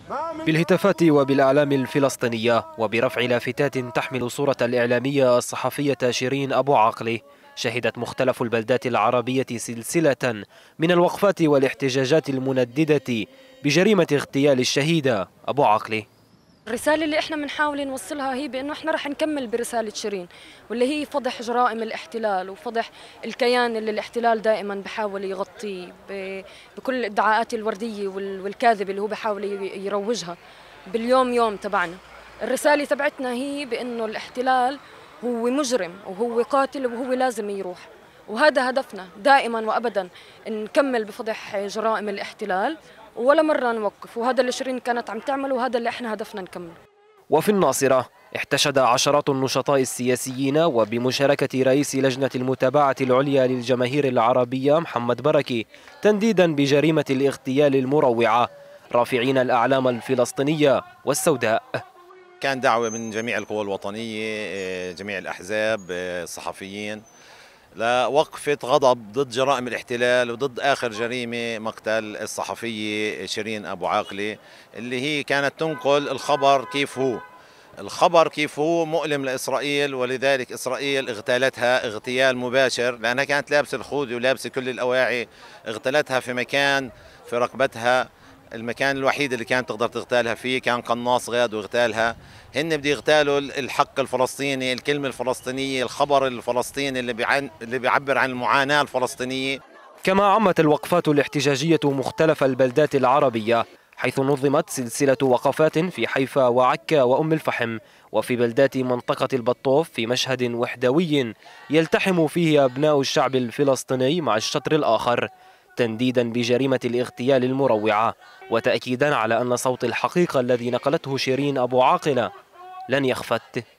بالهتافات وبالأعلام الفلسطينية وبرفع لافتات تحمل صورة الإعلامية الصحفية شيرين أبو عاقلة، شهدت مختلف البلدات العربية سلسلة من الوقفات والاحتجاجات المنددة بجريمة اغتيال الشهيدة أبو عاقلة. الرسالة اللي احنا بنحاول نوصلها هي بانه احنا رح نكمل برسالة شيرين، واللي هي فضح جرائم الاحتلال وفضح الكيان اللي الاحتلال دائما بحاول يغطيه بكل الادعاءات الوردية والكاذبة اللي هو بحاول يروجها باليوم يوم تبعنا. الرسالة تبعتنا هي بانه الاحتلال هو مجرم وهو قاتل وهو لازم يروح، وهذا هدفنا دائما وابدا، نكمل بفضح جرائم الاحتلال ولا مرة نوقف، وهذا اللي شيرين كانت عم تعمله وهذا اللي احنا هدفنا نكمله. وفي الناصرة احتشد عشرات النشطاء السياسيين وبمشاركة رئيس لجنة المتابعة العليا للجماهير العربية محمد بركي تنديدا بجريمة الاغتيال المروعة، رافعين الأعلام الفلسطينية والسوداء. كان دعوة من جميع القوى الوطنية، جميع الأحزاب، الصحفيين، لوقفة غضب ضد جرائم الاحتلال وضد آخر جريمة مقتل الصحفية شيرين أبو عاقلة، اللي هي كانت تنقل الخبر كيف هو مؤلم لإسرائيل، ولذلك إسرائيل اغتالتها اغتيال مباشر، لأنها كانت لابسة الخوذة ولابسة كل الأواعي، اغتالتها في مكان في رقبتها، المكان الوحيد اللي كانت تقدر تغتالها فيه كان قناص غاد واغتالها. هن بده يغتالوا الحق الفلسطيني، الكلمة الفلسطينية، الخبر الفلسطيني اللي بيعبر عن المعاناة الفلسطينية. كما عمت الوقفات الاحتجاجية مختلف البلدات العربية، حيث نظمت سلسلة وقفات في حيفا وعكا وأم الفحم، وفي بلدات منطقة البطوف في مشهد وحدوي يلتحم فيه أبناء الشعب الفلسطيني مع الشطر الآخر، تنديدا بجريمة الاغتيال المروعة، وتأكيدا على أن صوت الحقيقة الذي نقلته شيرين أبو عاقلة لن يخفت.